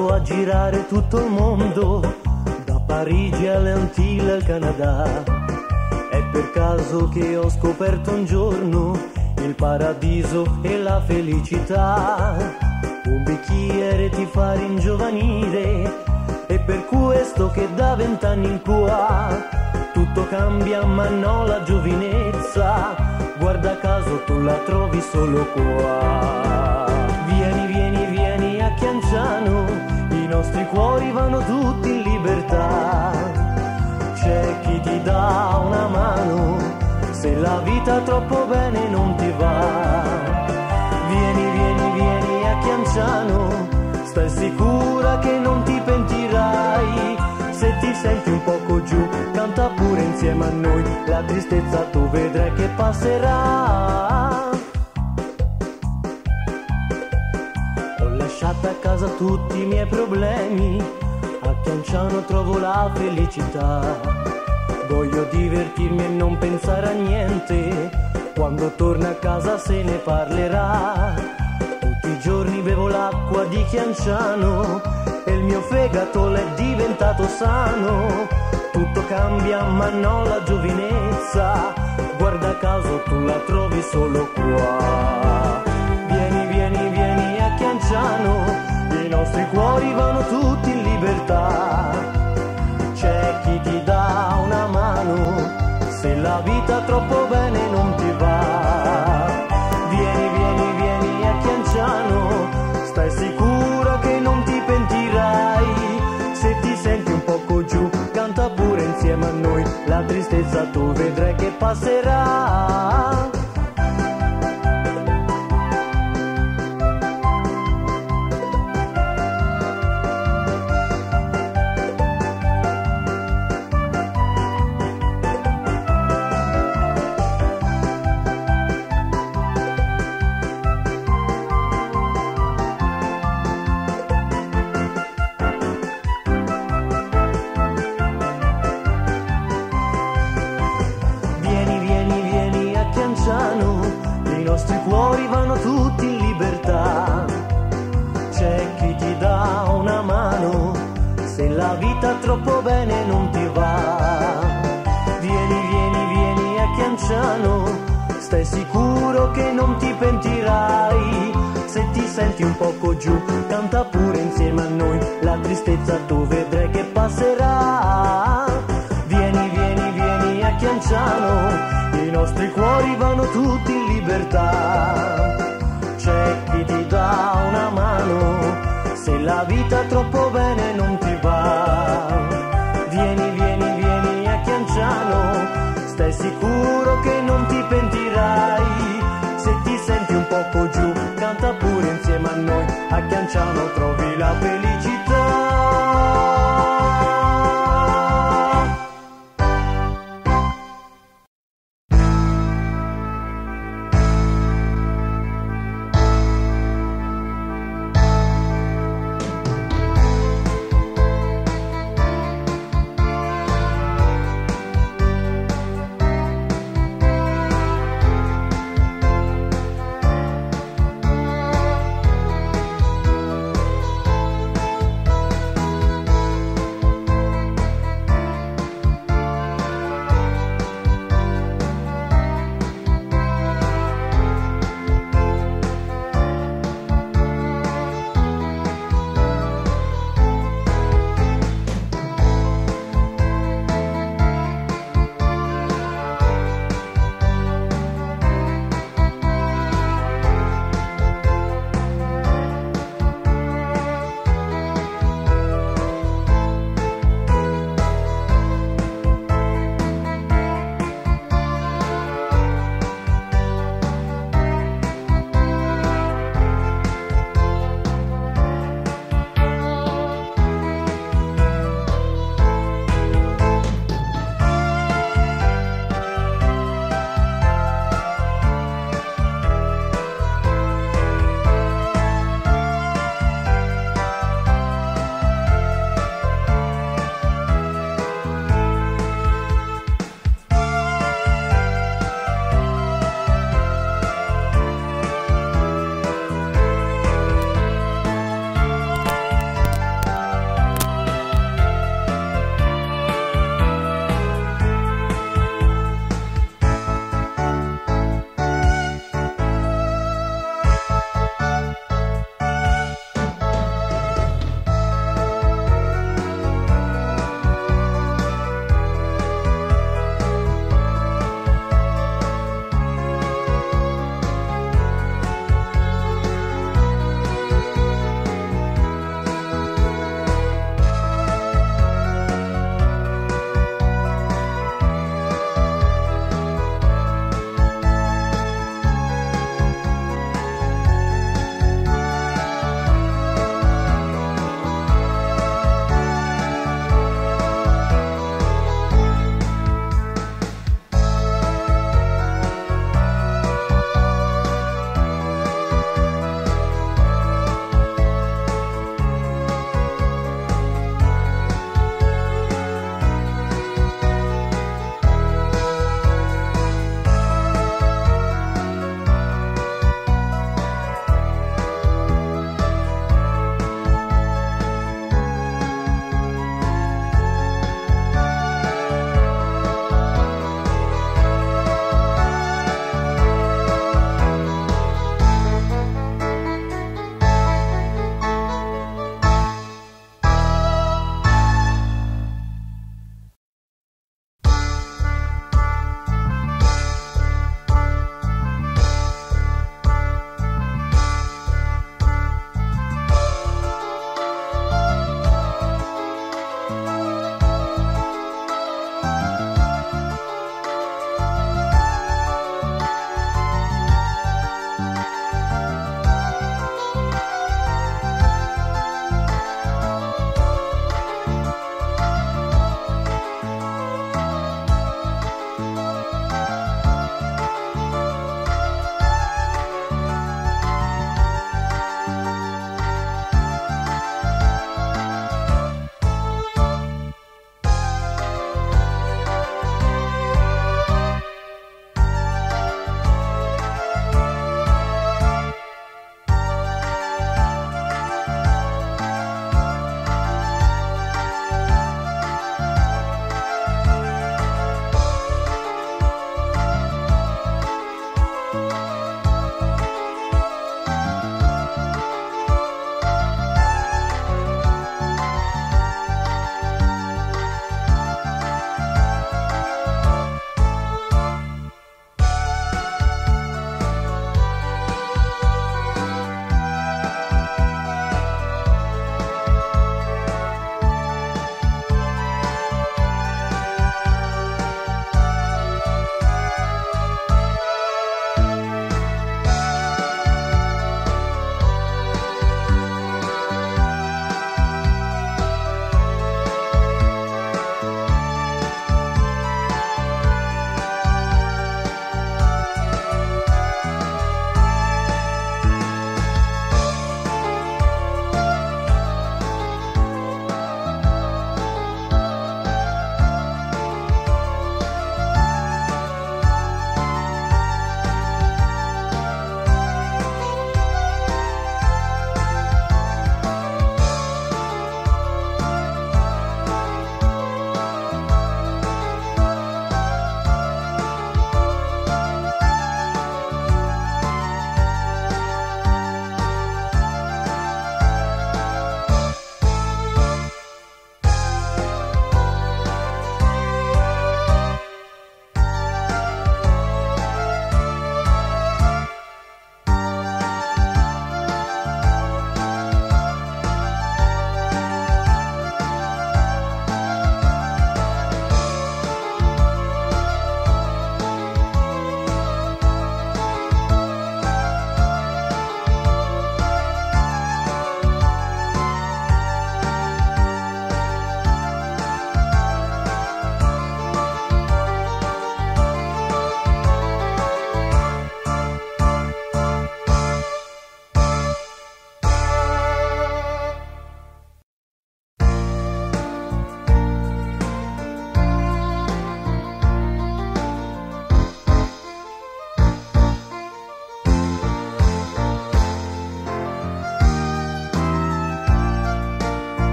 provato a girare tutto il mondo, da Parigi alle Antille al Canada. È per caso che ho scoperto un giorno il paradiso e la felicità. Un bicchiere ti fa ringiovanire, è per questo che da 20 anni in qua tutto cambia ma no la giovinezza. Guarda caso tu la trovi solo qua. Vieni, vieni, vieni a Chianciano, i nostri cuori vanno tutti in libertà. C'è chi ti dà una mano se la vita troppo bene non ti va. Vieni, vieni, vieni a Chianciano, stai sicura che non ti pentirai. Se ti senti un poco giù, canta pure insieme a noi, la tristezza tu vedrai che passerà. Ho lasciato a casa tutti i miei problemi, a Chianciano trovo la felicità. Voglio divertirmi e non pensare a niente, quando torno a casa se ne parlerà. Tutti i giorni bevo l'acqua di Chianciano e il mio fegato l'è diventato sano. Tutto cambia ma no la giovinezza, guarda caso tu la trovi solo qua. Vieni, vieni, vieni a Chianciano, i nostri cuori vanno tutti in libertà. C'è chi ti dà una mano se la vita troppo bene non ti va. Vieni, vieni, vieni a Chianciano, stai sicura che non ti pentirai. Se ti senti un poco giù, canta pure insieme a noi, la tristezza tu vedrai che passerà. I nostri cuori vanno tutti in libertà. C'è chi ti dà una mano se la vita troppo bene non ti va. Vieni, vieni, vieni a Chianciano, stai sicuro che non ti pentirai. Se ti senti un poco giù, canta pure insieme a noi, la tristezza tu vedrai che passerà. Vieni, vieni, vieni a Chianciano, i nostri cuori vanno tutti in libertà. C'è chi ti dà una mano se la vita troppo bene non ti va. Vieni, vieni, vieni a Chianciano, stai sicuro che non ti pentirai. Se ti senti un poco giù, canta pure insieme a noi, a Chianciano trovi la felicità.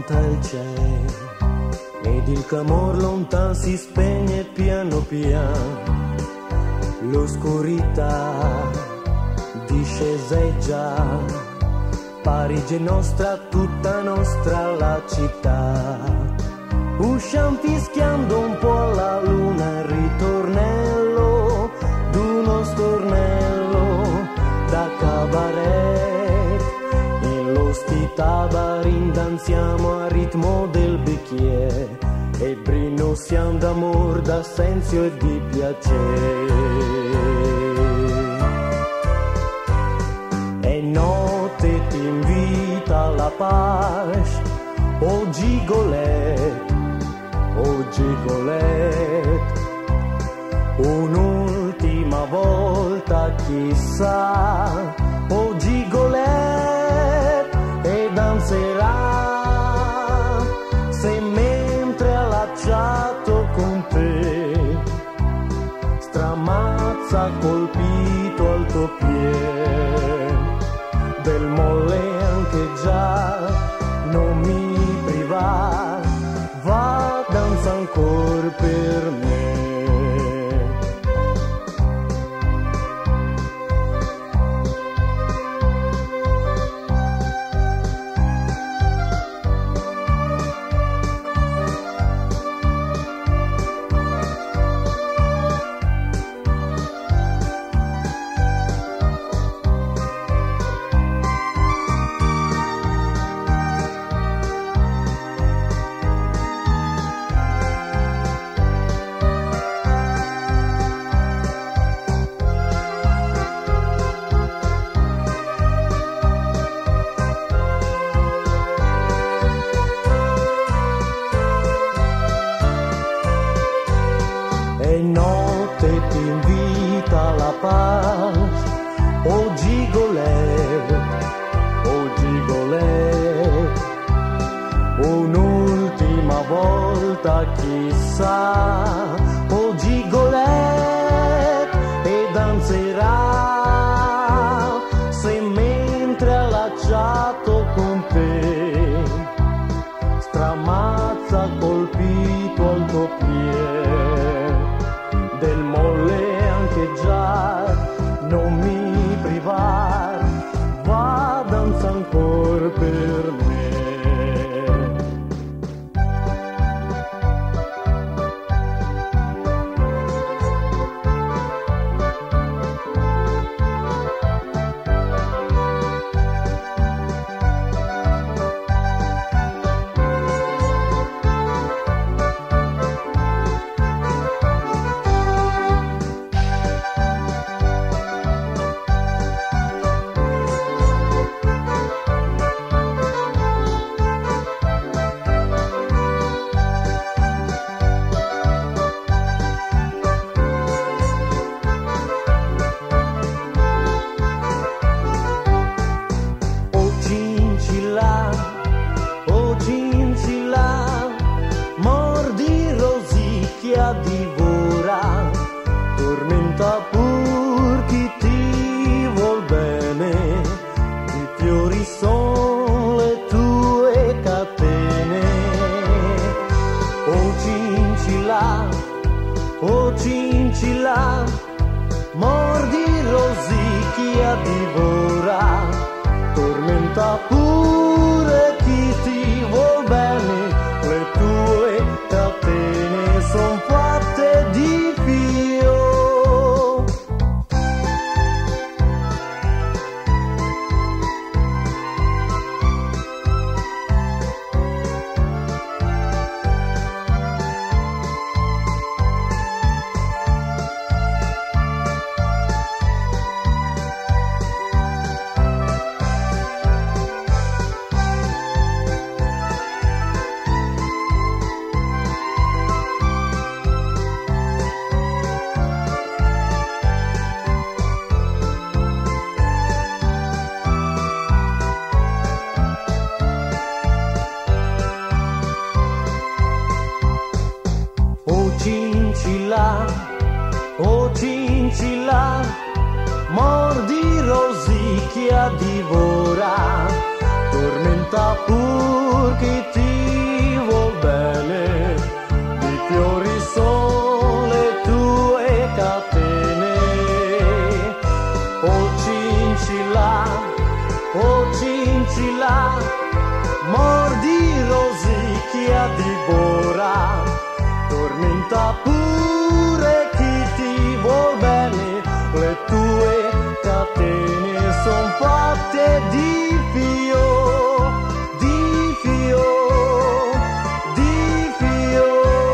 monta il cielo ed il clamor lontan si spegne piano piano. L'oscurità disceseggia, Parigi è nostra, tutta nostra la città. Usciam fischiando un po' alla luna il ritornello d'uno stornello da cabaret. In lo stitabarin danziamo al ritmo del bicchiere e brino siamo d'amor, d'assenzio e di piacere. E notte ti invita alla pace, oh gigolet, oh gigolet. Un'ultima volta chissà, oh gigolet, e danzerà se mentre allacciato con te stramazza colpito al tuo piede del molle anche già non mi privar, va danza ancor per me. E notte ti invita alla pace, oh gigolet, oh gigolet. Un'ultima volta chissà, oh gigolet, e danzerà se mentre allacciato con te stramazza colpito al tuo piede del molle anche già non mi privar, va danza ancor per me. Divora, tormenta pur chi ti vuol bene, i fiori son le tue catene. Oh cincilla, mordi rosicchia divora, tormenta pure chi ti vuol bene, le tue catene son fatte di fio. Oh cincilla, mordi rosicchia divora, tormenta pur chi ti mordi rosicchia divora, tormenta pure chi ti vuol bene, le tue catene son fatte di fio, di fio, di fio.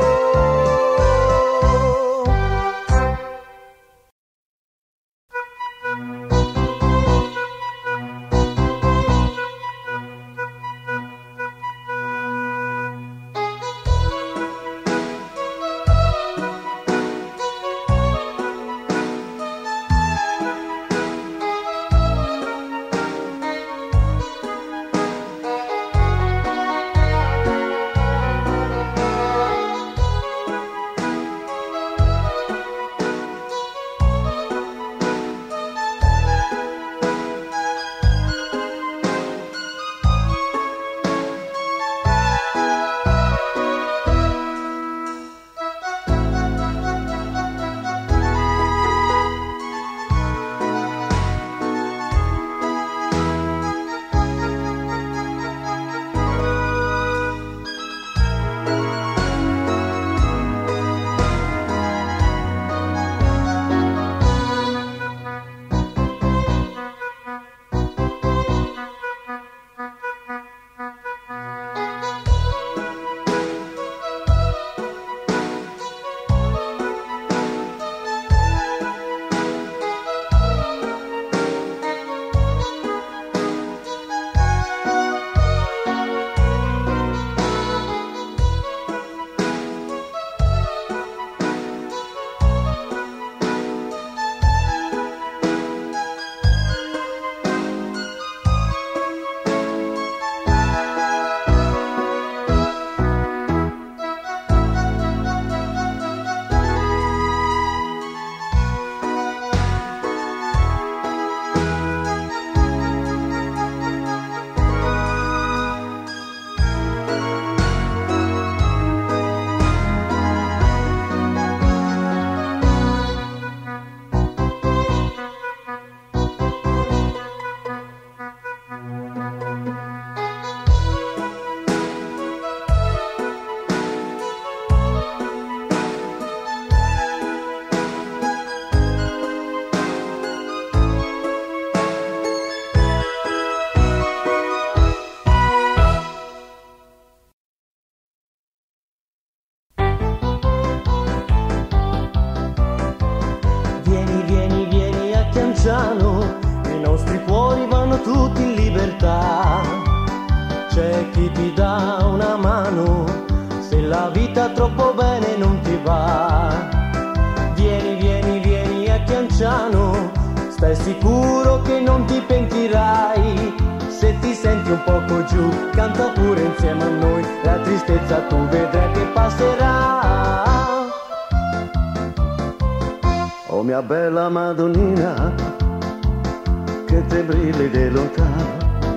I nostri cuori vanno tutti in libertà. C'è chi ti dà una mano se la vita troppo bene non ti va. Vieni, vieni, vieni a Chianciano, stai sicuro che non ti pentirai. Se ti senti un poco giù, canta pure insieme a noi, la tristezza tu vedrai che passerà. Oh mia bella Madonnina, che te brilli di lontano,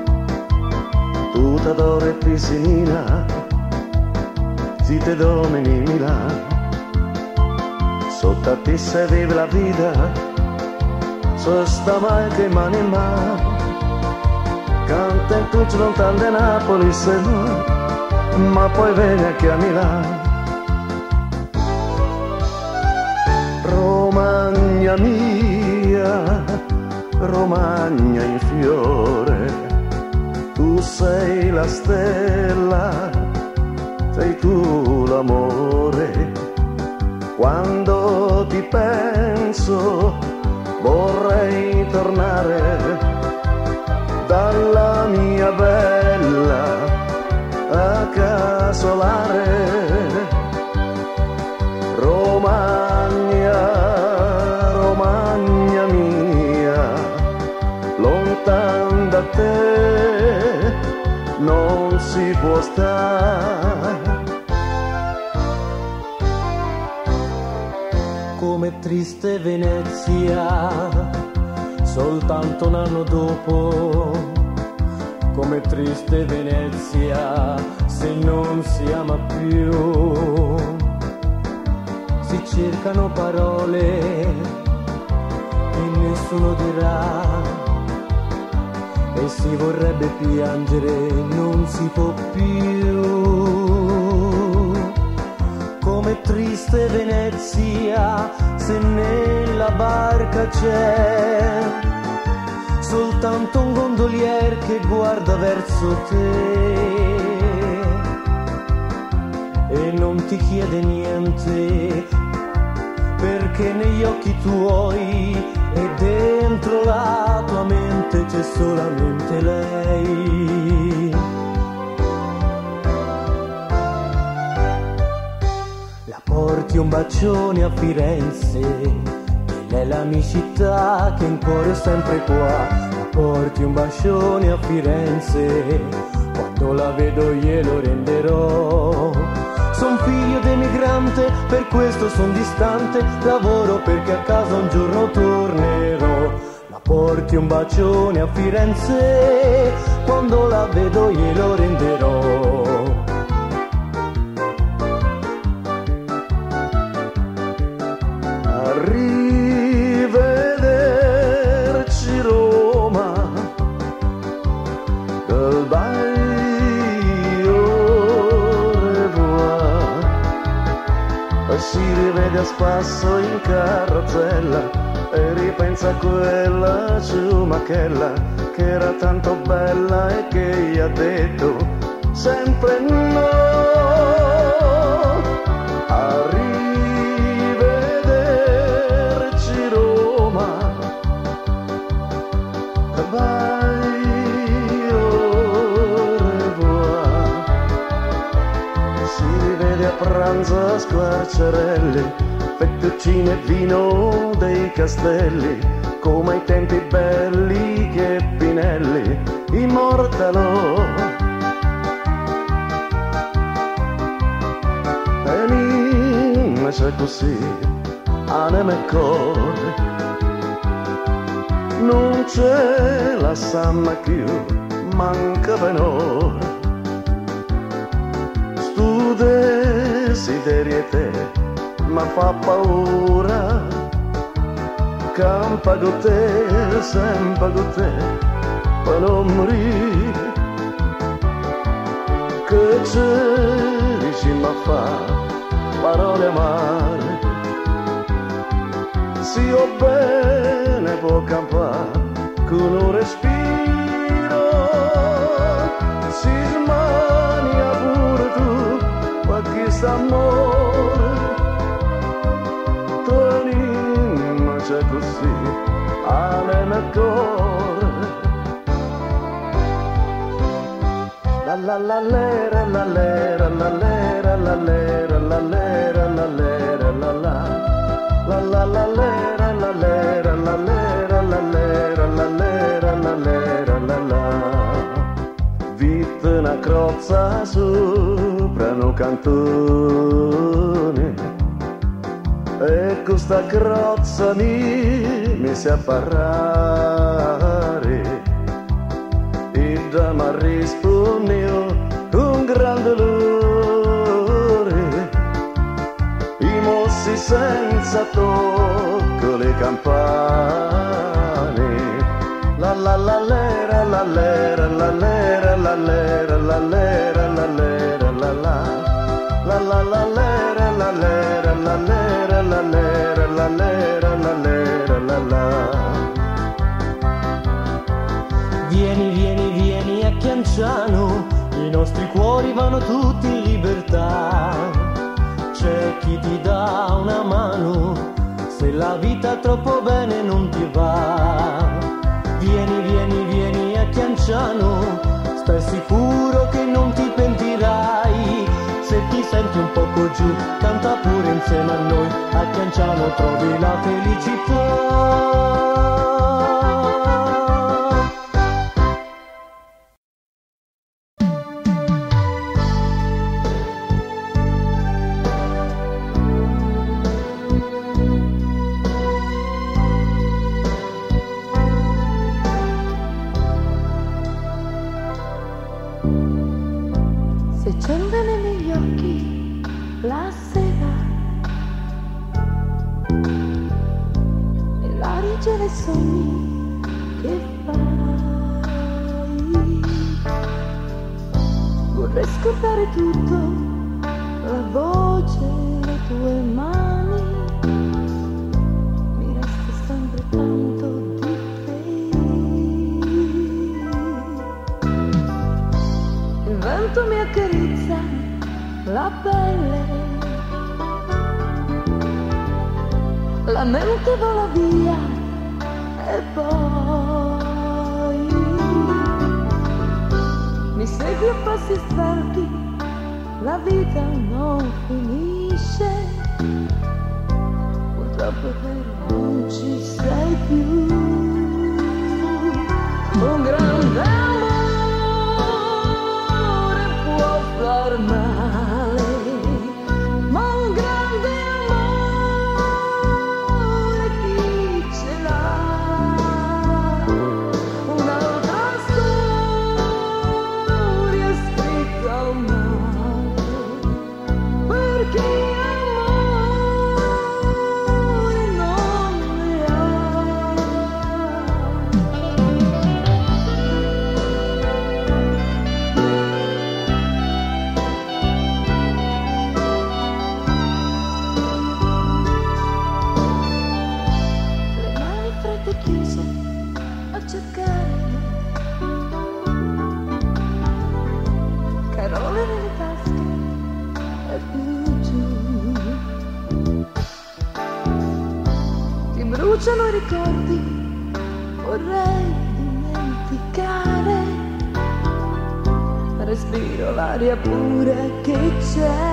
tutta d'oro e piscinina, si te domini Milano. Sotto a te se vive la vita, so sta mai che mani in mano, canta in tutti lontano da Napoli se no, ma poi vieni anche a Milano. Romagna mia, Romagna in fiore, tu sei la stella, sei tu l'amore. Quando ti penso vorrei tornare dalla mia bella a casolare. Romagna, Romagna mia, lontan da te non si può stare. Come triste Venezia, soltanto un anno dopo. Come triste Venezia, se non si ama più. Si cercano parole e nessuno dirà, e si vorrebbe piangere, non si può più. Come triste Venezia se nella barca c'è soltanto un gondolier che guarda verso te e non ti chiede niente, perché negli occhi tuoi e dentro la tua mente c'è solamente lei. La porti un bacione a Firenze, è l'amicità che in cuore è sempre qua. La porti un bacione a Firenze, quando la vedo glielo renderò. Son figlio d'emigrante, per questo son distante, lavoro perché a casa un giorno tornerò. La porti un bacione a Firenze, quando la vedo glielo renderò. Arrivederci Roma, goodbye, au revoir. Si rivede a spasso in carrozzella e ripensa a quella ciumachella che era tanto bella e che gli ha detto sempre no. Arrivederci Roma, bye, au revoir. Si rivede a pranzo a Squarciarelli, fettuccine e vino dei Castelli, come ai tempi belli che Pinelli immortalò. E mi c'è così, anima e cuore, non c'è la samma più, manca benore. Stu desideri e te, ma fa paura, campa con te, sempre con te, per non morire. Che c'è, dici ma fa parole amare, si o bene può campare con un respiro, si smania pure tu, ma chi sta amore. C'è così, anima e cuore. La la la lera, la lera, la lera, la lera, la lera, la lera, la la. La la la lera, la lera, la lera, la lera, la lera, la lera, la la. Vite una crozza sopra un cantone, e questa crozza mi sa parlare, e già mi risponde un grande dolore, i mossi senza tocco le campane, la la la lera, la lera, la lera, la lera, la lera, la lera, la la, la la la lera, la lera, la lera, la lera, la lera, la lera, la la. Vieni, vieni, vieni a Chianciano, i nostri cuori vanno tutti in libertà. C'è chi ti dà una mano, se la vita troppo bene non ti va. Vieni, vieni, vieni a Chianciano, stai sicuro che non ti pentirai. Se ti senti un poco giù, canta pure insieme a noi, a Chianciano trovi la felicità. Si accendono negli occhi la sera e la regge dei sogni che fa. Vorrei scordare tutto, la voce, le tue mani, mi resta sempre tanto di te. Il vento mi accarezza la pelle, la mente vola via e poi mi segui a passi svelti, la vita non finisce, purtroppo è vero, non ci sei più. Un grande amore può far male, ma un grande amore chi ce l'ha? Un'altra storia scritta male, per chi amore non ne ha. Le mani fredde chiuse a cercare parole nelle tasche e più giù. Ti bruciano i ricordi, vorrei dimenticare. Respiro l'aria pura che c'è.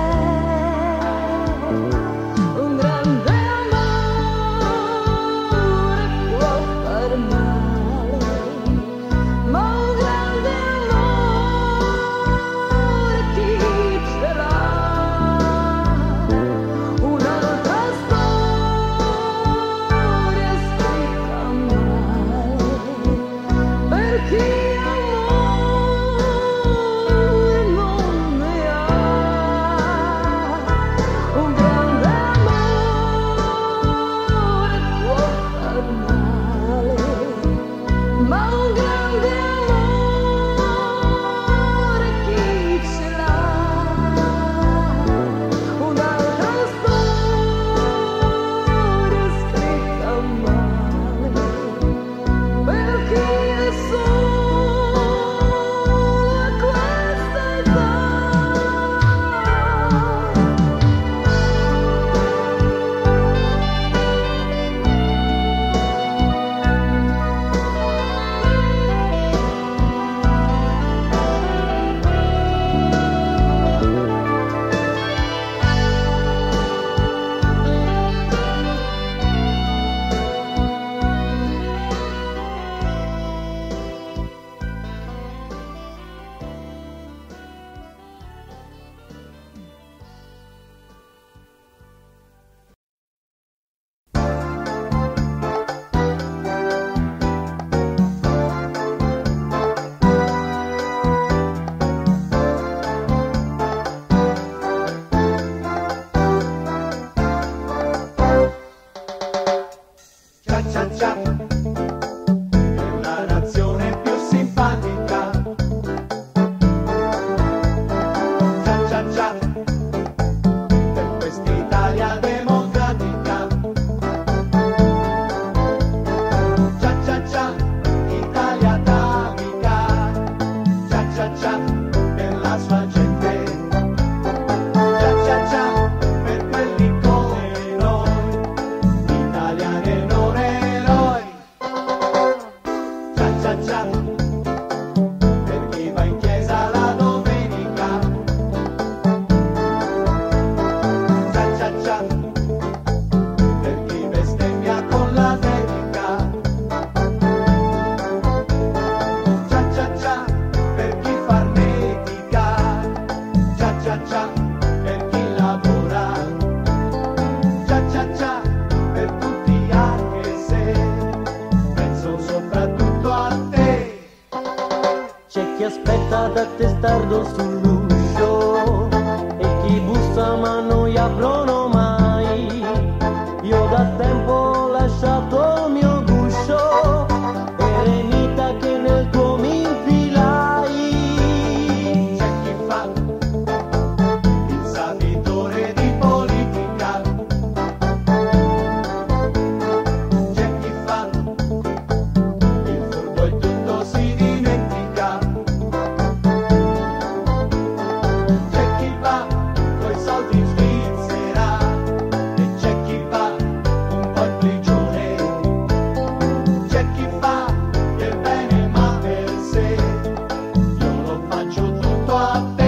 Un grande amore può far male, ma un grande amore chi ce l'ha? Un'altra storia scritta male, per chi amore non ne ha. Un grande amore può far male, ma un grande amore chi ce l'ha? Un'altra storia scritta male, per chi è solo a questa età. Cia cia cia, è la nazione più simpatica. Cia cia cia, per quest'Italia democratica. Cia cia cia, Italia d'amica. Cia cia cia, per la sua gente. Cia cia cia, per quelli come noi, italiani e non eroi. Cia cia cia, per chi va in chiesa la domenica. Cia cia cia, per chi bestemmia con la dedica. Cia cia cia, per chi farnetica. Cia cia cia, per chi lavora. Cia cia cia, per tutti anche se penso soprattutto a te. C'è chi aspetta da testardo sull'uscio e chi bussa ma non gli aprono mai. Io da tempo ho lasciato il mio guscio, eremita che nel tuo mi infilai. C'è chi fa si fa il bene ma per sé, io lo faccio tutto a te.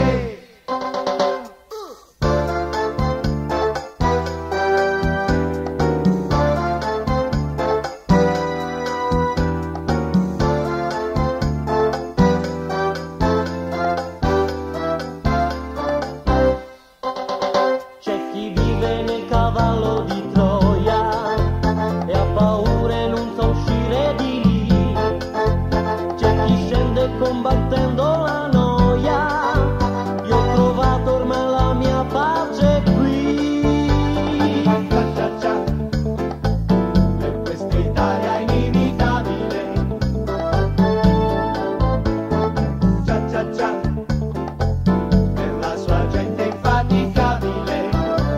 C'è chi vive nel cavallo di Troia e ha paura e non sa uscire di lì. C'è chi scende combattendo la noia. Io ho trovato ormai la mia pace qui. Cia cia cia, per questa Italia inimitabile. Cia cia cia, per la sua gente infaticabile.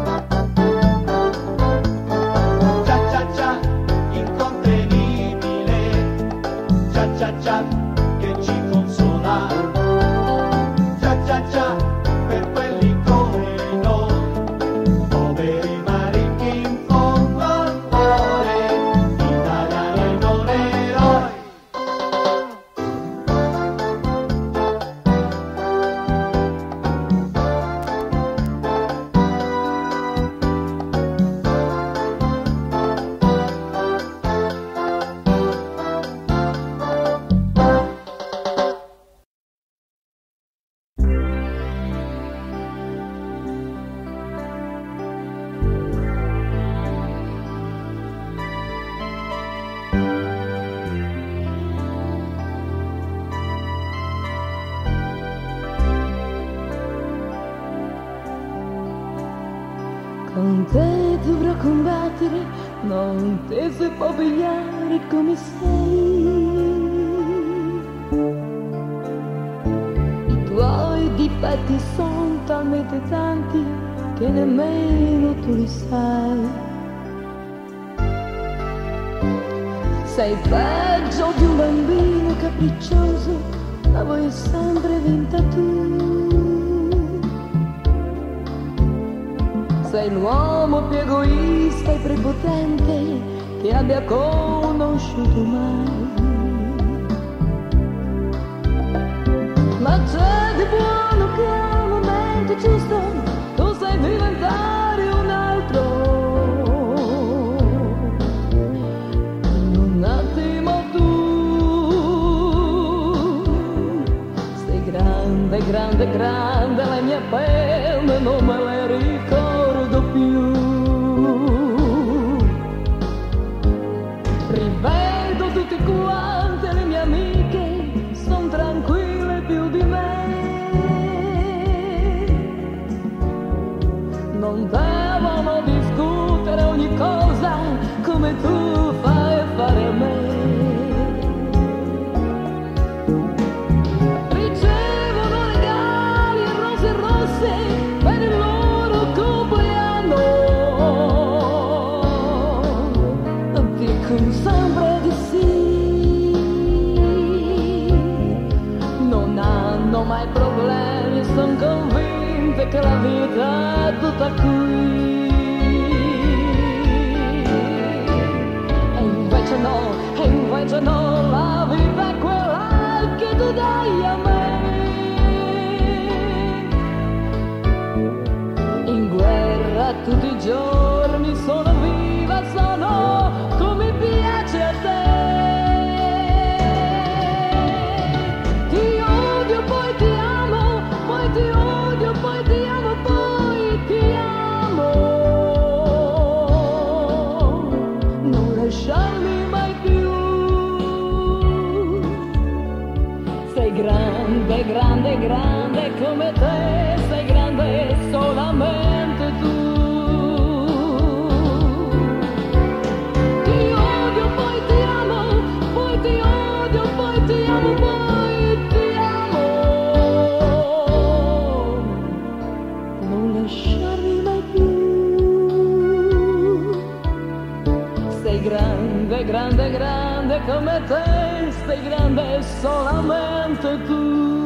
Cia cia cia, incontenibile. Cia cia cia, che ci consola. Cia cia cia, per quelli come noi, poveri ma ricchi in fondo al cuore, italiani e non eroi. Con te dovrò combattere, non te si può pigliare come sei. I tuoi difetti sono talmente tanti che nemmeno tu li sai. Sei peggio di un bambino capriccioso, la vuoi sempre vinta tu. Sei l'uomo più egoista e prepotente che abbia conosciuto mai. Ma c'è di buono che al momento giusto tu sai diventare un altro. In un attimo tu sei grande, grande, grande, le mie penne non me le ricordo più. Rivedo tutte quante le mie amiche, son tranquille più di me. Non devono discutere ogni cosa come tu fai fare a me. Ricevono regali e rose rosse per il loro compleanno. Dicono sempre di sì, non hanno mai problemi, son convinte che la vita è tutta qui. E invece no, la vita è quella che tu dai a me. In guerra tutti i giorni sono viva, sono come piace a te. Ti odio, poi ti amo, poi ti odio, poi ti amo, poi ti amo. Non lasciarmi mai più. Sei grande, grande, grande come te, sei grande solamente tu. Ti odio, poi ti amo, poi ti odio, poi ti amo, poi ti amo. Non lasciarmi mai più. Sei grande, grande, grande come te, sei grande solamente tu.